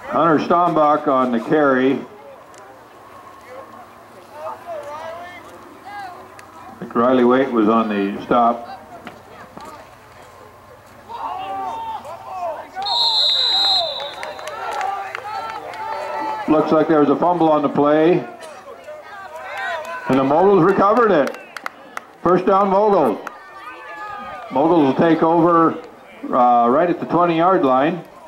Hunter Stombach on the carry. I think Riley Waite was on the stop. Looks like there was a fumble on the play. And the Moguls recovered it. First down, Moguls. Moguls will take over right at the 20-yard line.